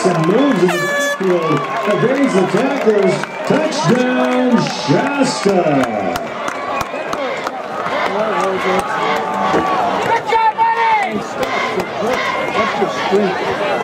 and moves in the backfield, evades the tacklers. Touchdown, Shasta. Good job, buddy!